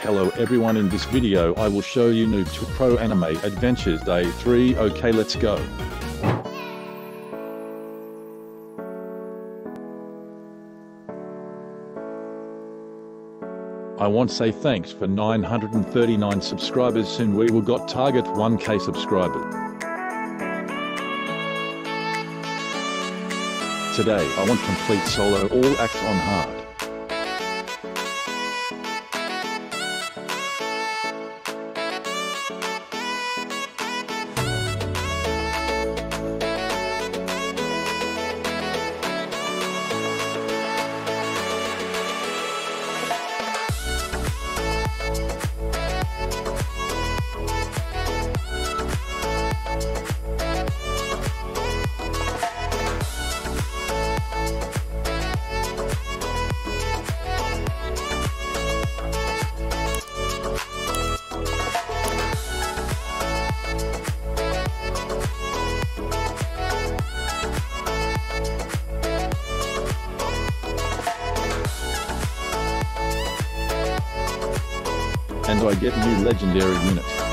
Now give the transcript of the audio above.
Hello everyone, in this video I will show you Noob to Pro Anime Adventures Day 3. Okay, let's go. I want to say thanks for 939 subscribers. Soon we will got target 1k subscribers. Today I want complete solo all acts on hard. And I get new legendary unit.